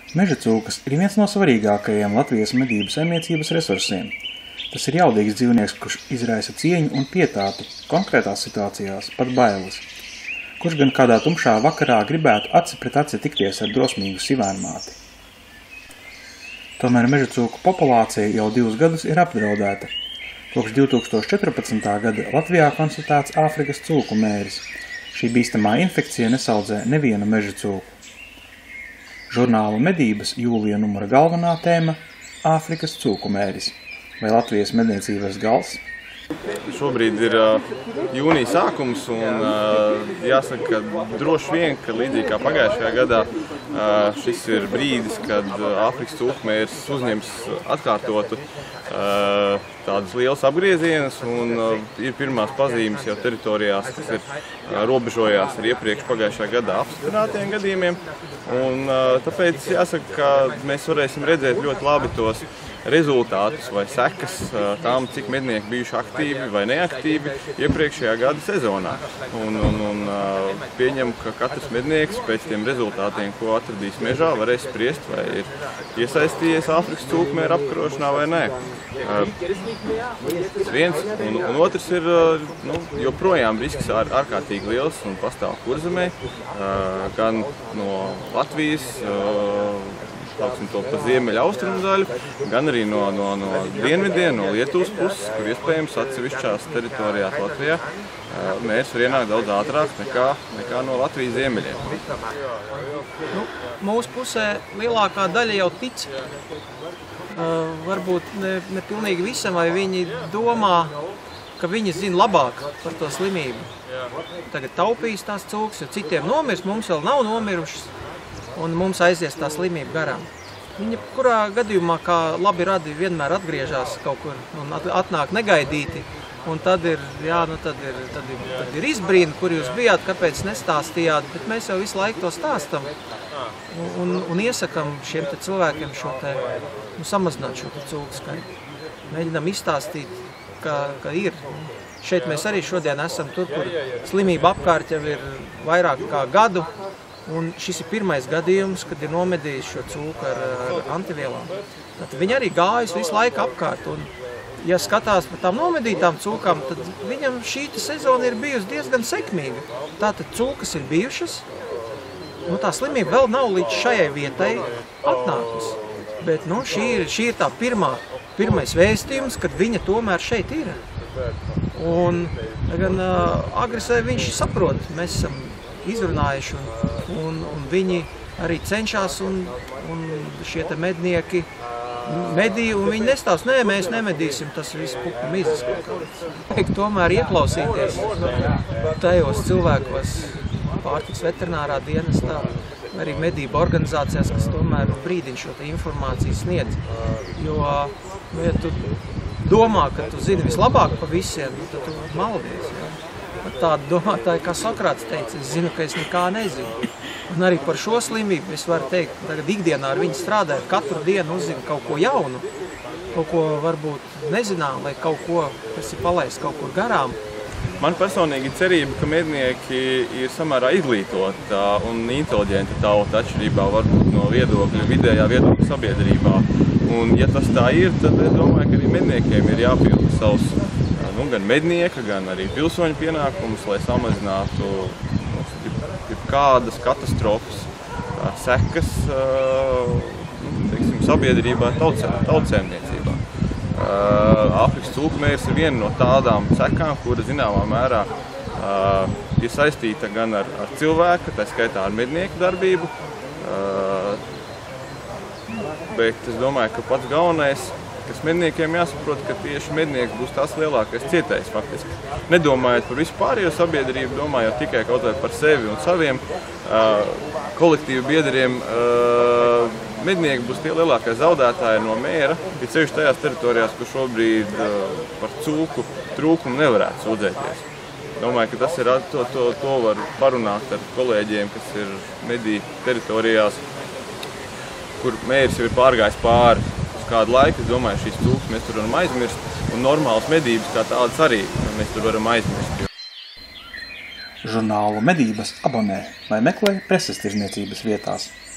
Meža cūkas ir viens no svarīgākajiem Latvijas medību saimniecības resursiem. Tas ir jaudīgs dzīvnieks, kurš izraisa cieņu un pietātu, konkrētās situācijās pat bailes, kurš gan kādā tumšā vakarā gribētu aci pret aci tikties ar drosmīgu sivēnmāti. Tomēr meža cūku populācija jau 2 gadus ir apdraudēta. Kopš 2014. gada Latvijā konstatēts Āfrikas cūku mēris. Šī bīstamā infekcija nesaudzē nevienu meža cūku. Žurnāla Medības jūlija numura galvenā tēma – Āfrikas cūku mēris vai Latvijas medniecības gals. Šobrīd ir jūnija sākums un jāsaka, ka droši vien, ka līdzīgi kā pagājušajā gadā šis ir brīdis, kad Āfrikas cūkmērs uzņems atkārtotu tādas lielas apgriezienus un ir pirmās pazīmes jau teritorijās, kas ir robežojās ar iepriekš pagājušajā gadā apstiprinātiem gadījumiem. Un tāpēc jāsaka, ka mēs varēsim redzēt ļoti labi tos rezultātus vai sekas tām, cik mednieki bijuši aktīvi vai neaktīvi iepriekšējā gada sezonā. Un pieņem, ka katrs mednieks pēc tiem rezultātiem, ko atradīs mežā, varēs spriest, vai ir iesaistījies Āfrikas cūkmēra apkarošanā vai nē. Tas viens, un otrs ir, joprojām risks ārkārtīgi liels un pastāv Kurzemē, gan no Latvijas, to pa ziemeļa austrumu daļu, gan arī no dienvidiem, no Lietuvas puses, kur iespējams atsevišķās teritorijās Latvijā mērs var ienākt daudz ātrāk nekā no Latvijas ziemeļiem. Mūsu pusē lielākā daļa jau tic, varbūt ne pilnīgi visam, vai viņi domā, ka viņi zina labāk par to slimību. Tagad taupīs tās cūkas, jo citiem nomirs, mums vēl nav nomirušas. Un mums aizies tā slimība garām. Viņa kurā gadījumā, kā labi radi, vienmēr atgriežas kaut kur un atnāk negaidīti. Un tad ir izbrīna, kur jūs bijāt, kāpēc nestāstījāt, bet mēs jau visu laiku to stāstam. Un iesakam šiem cilvēkiem samazināt šo cūku skaitu. Mēģinam izstāstīt, ka ir. Šeit mēs arī šodien esam tur, kur slimība apkārt jau ir vairāk kā gadu. Un šis ir pirmais gadījums, kad ir nomedījis šo cūku ar antivielām. Tad viņi arī gājas visu laiku apkārt. Un, ja skatās par tām nomedītām cūkām, tad viņam šī sezona ir bijusi diezgan sekmīga. Tātad cūkas ir bijušas, tā slimība vēl nav līdz šajai vietai atnākusi. Bet šī ir tā pirmais vēstījums, kad viņa tomēr šeit ir. Un gan agresē viņš saprot, mēs esam izrunājuši un viņi arī cenšas un šie mednieki medīja un viņi nestāst, nē, mēs nemedīsim, tas viss pupu mizas. Tomēr ieklausīties tajos cilvēkos pārtiks veterinārā dienestā, arī medību organizācijās, kas tomēr brīdiņ šo informāciju sniedz. Jo, ja tu domā, ka tu zini vislabāk pa visiem, tad tu maldies. Ja? Tāda domātāja, kā Sokrāts teica, es zinu, ka es nekā nezinu. Un arī par šo slimību es varu teikt, tagad ikdienā ar viņu strādājot, katru dienu uzzinu kaut ko jaunu, kaut ko varbūt nezinām, vai kaut ko, kas ir palaists kaut kur garām. Man personīgi cerība, ka mednieki ir samērā izglītota un inteliģenta tauta atšķirībā varbūt no vidējā viedokļa sabiedrībā. Un ja tas tā ir, tad es domāju, ka arī medniekiem ir jāpilda savs gan mednieka, gan arī pilsoņu pienākumus, lai samazinātu kādas katastrofas sekas sabiedrībā, tautsēmniecībā. Āfrikas cūkmērs ir viena no tādām sekām, kura zināmā mērā ir saistīta gan ar cilvēku, tā skaitā ar mednieku darbību, bet es domāju, ka pats galvenais, kas medniekiem jāsaprot, ka tieši mednieks būs tās lielākais cietējs faktiski. Nedomājot par visu pārējo sabiedrību, domājot tikai kaut vai par sevi un saviem kolektīvu biedriem, mednieki būs tie lielākie zaudētāji no mēra, ir sevišķi tajās teritorijās, kur šobrīd par cūku trūkumu nevarētu sūdzēties. Domāju, ka tas ir, to var parunāt ar kolēģiem, kas ir mediju teritorijās, kur mērs jau ir pārgājis pāri. Kādu laiku, es domāju, šīs cūkas mēs tur varam aizmirst, un normālas medības kā tādas arī mēs tur varam aizmirst. Žurnālu Medības abonē vai meklē preses tirdzniecības vietās.